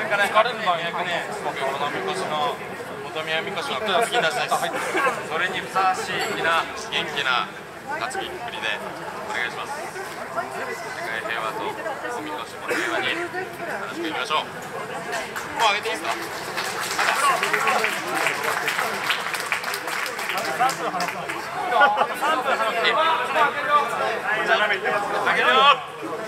かね、僕、このみこしの本宮みこしの担ぎ出しです。それにふさわしい元気な担ぎっぷりでお願いします。世界平和とおみこしも平和に楽しくいきましょう。もう上げていいですか？3分話さない。あと3分話さない。上げるよ。